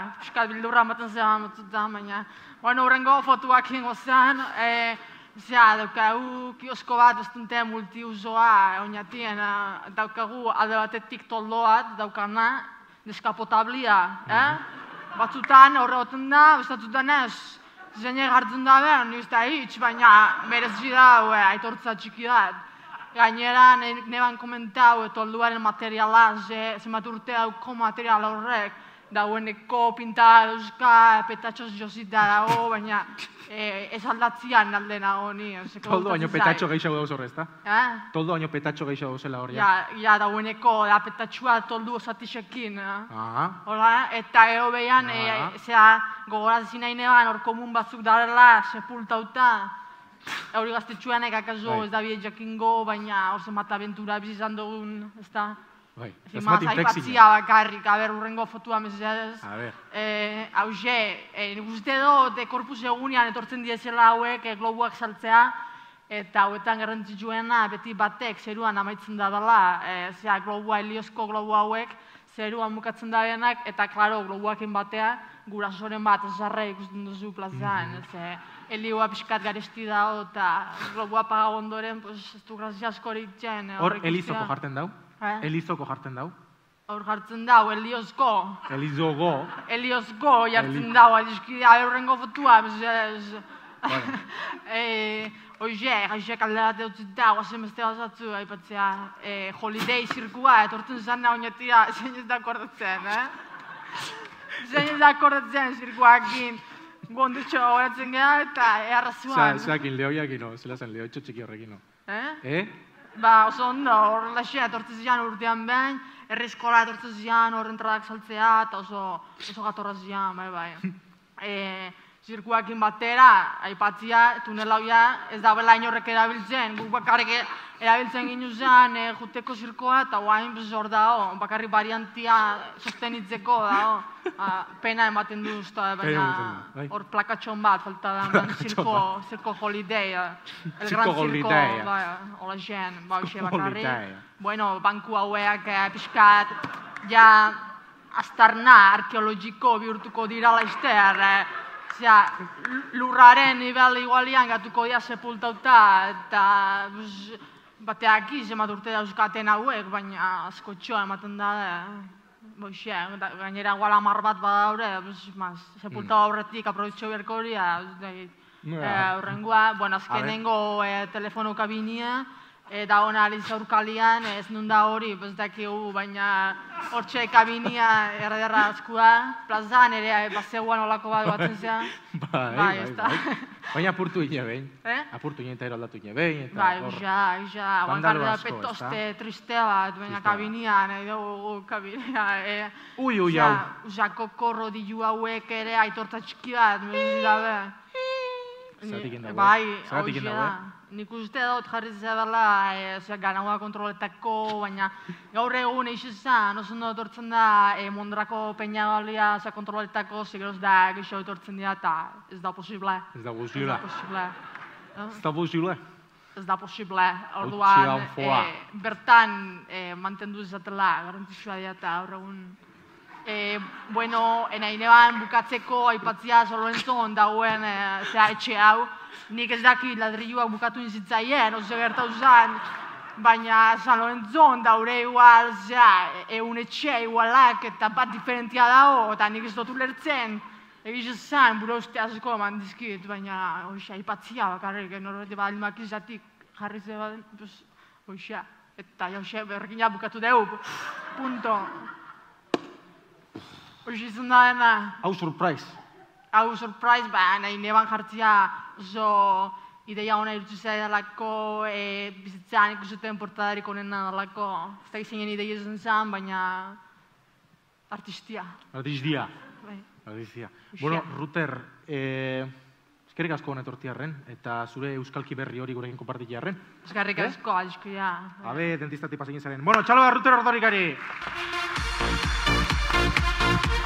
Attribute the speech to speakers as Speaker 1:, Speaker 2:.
Speaker 1: piskat bildurra ematen zean batzutan, baina, bueno, horrengo fotuak ingo zean, daukagu kiosko bat, bestuntea multiusoa, oinatien, daukagu alde batetik toldo bat, daukana, deskapotablia, Batzutan horregoten da, bestatzutan ez, zeinek hartzen da behar, niz da hitz, baina merezi da, aitortza txiki bat. Gainera, neban komentau, tolduaren materiala, zenbat urte dauko material horrek, daueneko pinta euska, petatxoz josita dago, baina ez aldatzian alde nago ni.
Speaker 2: Toldo baino petatxo gehiago dauz horre, ezta? Toldo baino petatxo gehiago dauzela hori.
Speaker 1: Ja, daueneko, da petatxua toldu osatixekin. Hola, eta ego behan, gogorazi nahi neban, hor komun batzuk darela, sepultauta, hori gaztetxuanek akaso ez da bide jakingo, baina hor zenbat abentura bizizan dugun, ez da?
Speaker 2: Zenbat inflexina.
Speaker 1: Aipatzia bakarrik, urrengo fotua mesedez. Hauxe, nik uste dut, korpus egunean etortzen diezela hauek globuak saltzea, eta hauetan garrantzitsuena beti batek zeruan amaitzen da dela, globua, heliozko globu hauek, zeruan bukatzen da benak, eta klaro, globuakin batea, gurasoren bat esarra ikusten duzu plazan, helioa pixkat garesti dago, eta globua pagago ondoren, ez du grazia askorik txen.
Speaker 2: Hor helizoko jartzen dau? Helizoko jartzen dau?
Speaker 1: hor jartzen dau, Eliozko. Eliozko jartzen dau, adiskidea, horrengo fotua, Oize, gaixek alderate dutzit da, guazen beste bazatzu, aipatzea, holiday zirkua, etortzen zan da oinetira, zein ez da akordatzen, Zein ez da akordatzen zirkuakin, gondutxo horatzen geha eta arrazuan.
Speaker 2: Zeakin, lehoiakino, zela zen, lehoitxo txiki horrekino.
Speaker 1: Ba, oso ondo, horrela xe, etortzen zian urtean behin, herri eskola etortzen zian, horren tradak saltzea, eta oso gatorra zian, bai. Zirkuakin batera, aipatzia, tunela hoia ez da bela inorrek erabiltzen, guk bakarrik erabiltzen ginu zen juteko zirkoa, eta guain hor dago, bakarrik variantia sostenitzeko dago, pena ematen du usta, baina hor plakatxon bat, falta da, zirko holiday, el gran zirko, hola zen, hoxe bakarrik. Bueno, banku hauek pixkat, ja, aztarna arkeologiko bihurtuko dira laizter, lurraren nivel igualian gatuko dira sepultauta, eta bateak izemat urte dauzkaten hauek, baina askotxoa ematen da, gainera igual 10 bat badaure, sepultau aurretik aprobetxo beharko hori, horrengoa, azkenengo telefono kabinia, eta hona aliza urkalian, ez nun da hori, ez dakigu, baina hortxe kabinia erderra askua, plazan ere bazeguan olako bat batzen zean.
Speaker 2: Bai. Baina apurtu ine behin. Apurtu ine eta eraldatu ine behin.
Speaker 1: Bai, uxa, guangarri da petoste tristea bat, baina kabinia, nahi dugu kabinia.
Speaker 2: Ui, hau.
Speaker 1: Uxako korro dilu hauek ere aitorta txiki bat, mezi dabe.
Speaker 2: Zeratik indago,
Speaker 1: Bai, nik uste dut jarri zedala ganaua kontroletako, baina gaur egun eixizan, oso ondo etortzen da Mondrako peinagolia kontroletako, segeroz da geixo etortzen dira eta ez da posible.
Speaker 2: Ez da posible.
Speaker 1: Orduan, bertan mantendu izatela, garantzitsua dira eta gaur egun. Enainean bukatzeko aipatzia Lorentzon dagoen etxe hau, nik ez daki ladrilluak bukatu nizitzaien, oso gertau zen, baina San Lorenzon daure igual, egun etxe igualak eta bat diferentia dago, eta nik ez dut ulertzen, egiz zen, bura uste asko eman dizkit, baina aipatzia bakarrik, norbete bat limak izatik jarri zebaden, eta jauxe berrekina bukatu dugu, punto. Hoxe izan da dena.
Speaker 2: Hau surprise.
Speaker 1: Nahi neban jartzia oso ideia hona irutzu zaidalako, bizitzean ikusuten portadarik onena dalako. Ez da gizenen ideia izan zen, baina artistia.
Speaker 2: Bueno, Ruter, eskerrik asko honet hortiarren, eta zure euskalki berri hori gurekin konpartitiarren.
Speaker 1: Eskerrik asko, adizkoia.
Speaker 2: Dentistatik pasegin zaren. Bueno, txalo da Ruter Ordorikari!